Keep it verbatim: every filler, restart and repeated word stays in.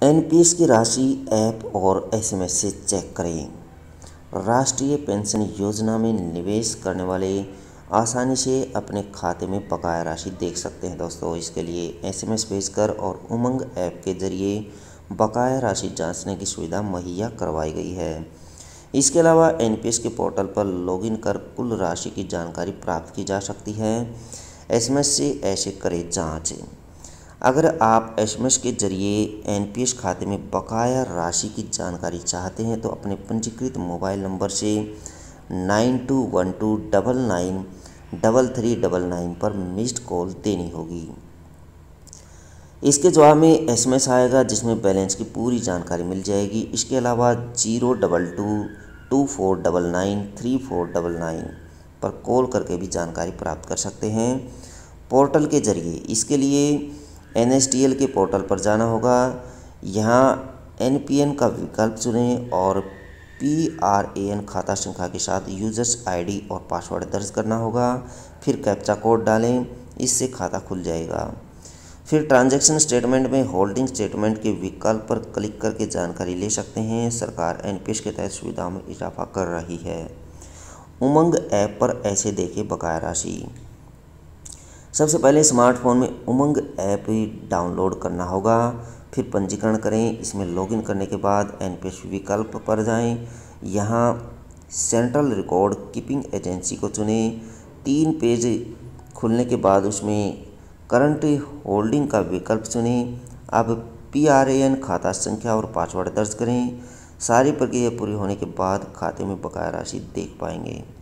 NPS की राशि app और एसएमएस से चेक करें। राष्ट्रीय पेंशन योजना में निवेश करने वाले आसानी से अपने खाते में बकाया राशि देख सकते हैं दोस्तों। इसके लिए एसएमएस भेजकर और उमंग ऐप के जरिए बकाया राशि जांचने की सुविधा मुहैया करवाई गई है। इसके अलावा एनपीएस के पोर्टल पर लॉगिन कर कुल राशि की जानकारी प्राप्त की जा सकती है। एसएमएस से ऐसे करें जांच। अगर आप एसएमएस के जरिए एनपीएस खाते में बकाया राशि की जानकारी चाहते हैं तो अपने पंजीकृत मोबाइल नंबर से nine two one two double nine double three double nine पर मिस्ड कॉल देनी होगी। इसके जवाब में एसएमएस आएगा जिसमें बैलेंस की पूरी जानकारी मिल जाएगी। इसके अलावा zero double two two four double nine three four double nine पर कॉल करके भी जानकारी प्राप्त कर सकते हैं पोर्टल के जरिए। इसके लिए एनएसडीएल के पोर्टल पर जाना होगा। यहाँ एनपीएन का विकल्प चुनें और पीआरएएन खाता संख्या के साथ यूजर्स आईडी और पासवर्ड दर्ज करना होगा। फिर कैप्चा कोड डालें, इससे खाता खुल जाएगा। फिर ट्रांजैक्शन स्टेटमेंट में होल्डिंग स्टेटमेंट के विकल्प पर क्लिक करके जानकारी ले सकते हैं। सरकार एनपीएस के तहत सुविधाओं में इजाफा कर रही है। उमंग ऐप पर ऐसे देखें बकाया राशि। सबसे पहले स्मार्टफोन में उमंग ऐप डाउनलोड करना होगा। फिर पंजीकरण करें। इसमें लॉगिन करने के बाद एनपीएस विकल्प पर जाएं। यहाँ सेंट्रल रिकॉर्ड कीपिंग एजेंसी को चुनें। तीन पेज खुलने के बाद उसमें करंट होल्डिंग का विकल्प चुनें। अब पीआरएएन खाता संख्या और पासवर्ड दर्ज करें। सारी प्रक्रिया पूरी होने के बाद खाते में बकाया राशि देख पाएंगे।